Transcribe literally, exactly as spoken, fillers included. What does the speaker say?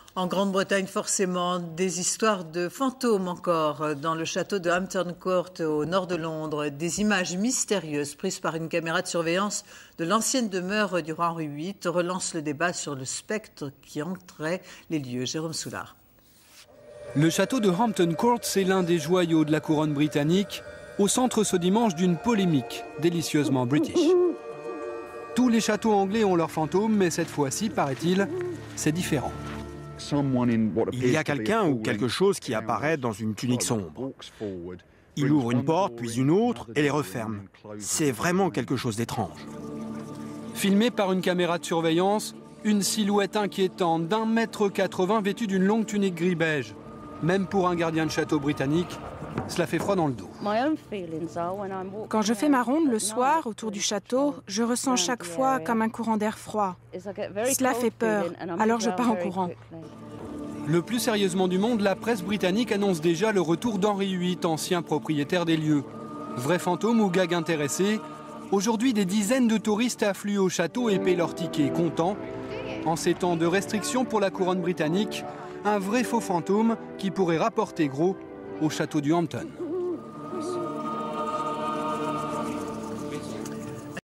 En Grande-Bretagne, forcément, des histoires de fantômes encore. Dans le château de Hampton Court, au nord de Londres, des images mystérieuses prises par une caméra de surveillance de l'ancienne demeure du roi Henri huit relancent le débat sur le spectre qui hanterait les lieux. Jérôme Soulard. Le château de Hampton Court, c'est l'un des joyaux de la couronne britannique, au centre ce dimanche d'une polémique délicieusement british. Tous les châteaux anglais ont leurs fantômes, mais cette fois-ci, paraît-il, c'est différent. Il y a quelqu'un ou quelque chose qui apparaît dans une tunique sombre. Il ouvre une porte, puis une autre, et les referme. C'est vraiment quelque chose d'étrange. Filmé par une caméra de surveillance, une silhouette inquiétante d'un mètre quatre-vingts vêtue d'une longue tunique gris-beige. Même pour un gardien de château britannique, cela fait froid dans le dos. Quand je fais ma ronde le soir autour du château, je ressens chaque fois comme un courant d'air froid. Cela fait peur, alors je pars en courant. Le plus sérieusement du monde, la presse britannique annonce déjà le retour d'Henri huit, ancien propriétaire des lieux. Vrai fantôme ou gag intéressé, aujourd'hui des dizaines de touristes affluent au château et paient leur ticket, contents. En ces temps de restrictions pour la couronne britannique, un vrai faux fantôme qui pourrait rapporter gros au château du Hampton.